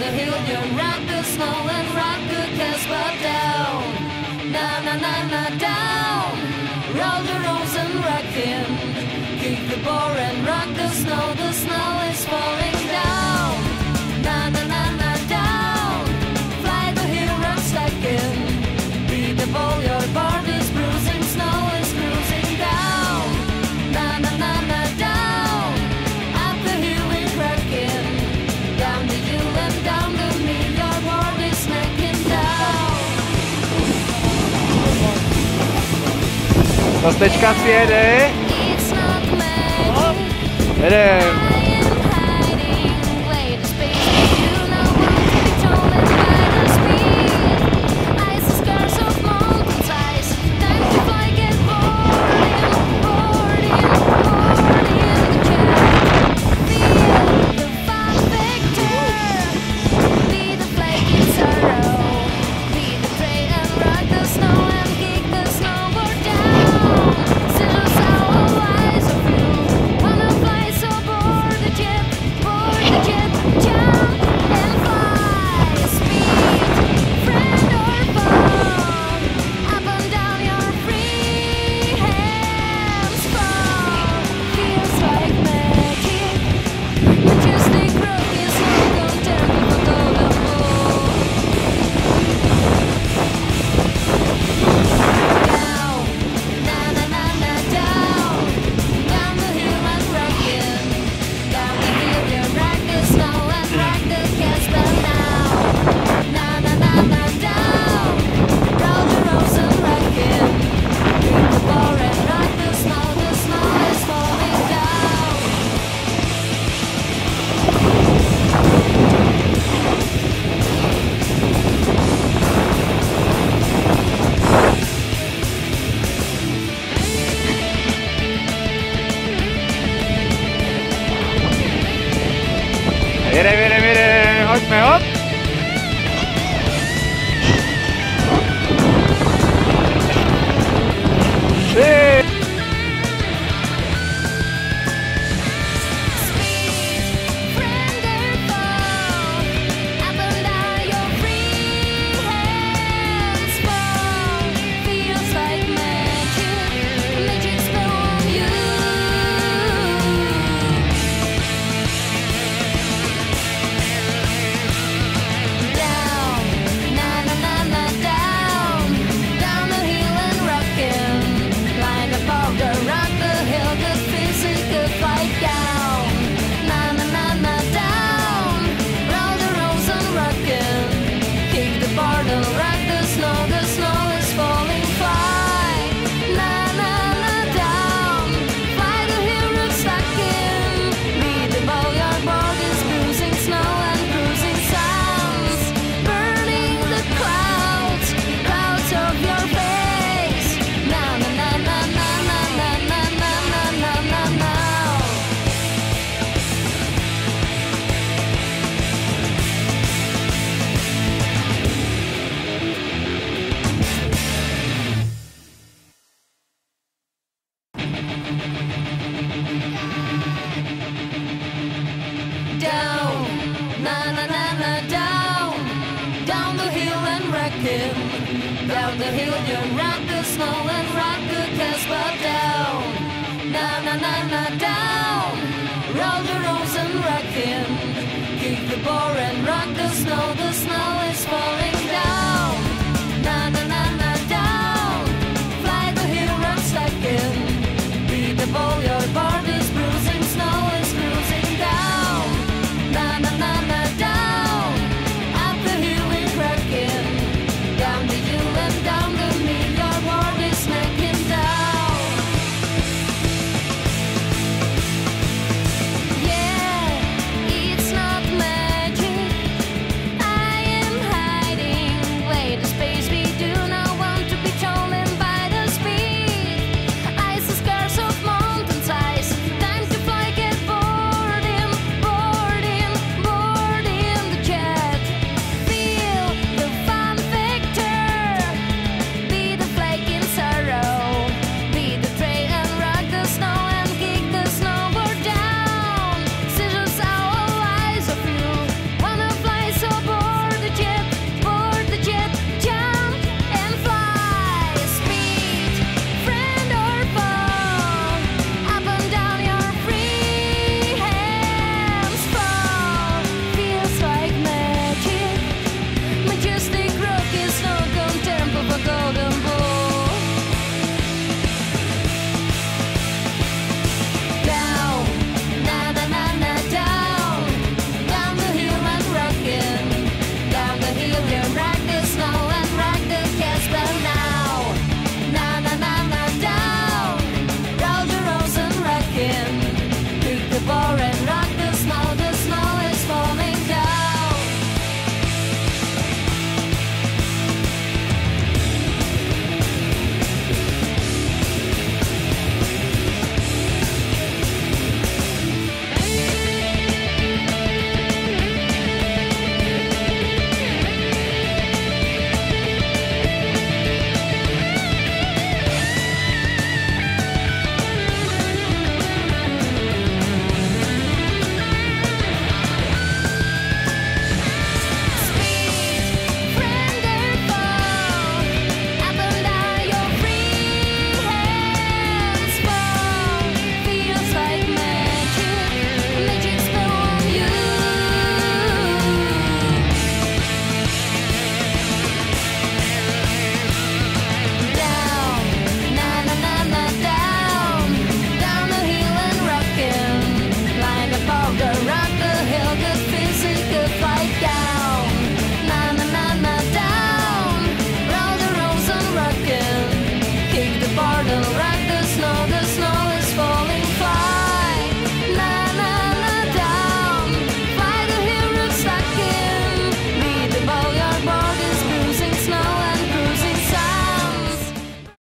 the hill you rock the snow and rock the Casbah down. Na na na na down. Roll the rose and rock him. Kick the bar and rock the snow is falling down. Na na na na down. Fly the hill rock stacking. Beat the ball, your board is bruising, snow is cruising down. Na na na na down. Up the hill we're cracking. Down the hill and down the mill, your board is snacking down. Kostečka sjede. It's not magic. Jedem. Jedem, hoďme, hop. Down, na na na na down, down the hill and wreck him. Down the hill you rock the snow and rock the Casbah down. Na na na na down, roll the rose and wreck him. Kick the bar and rock the snow is falling.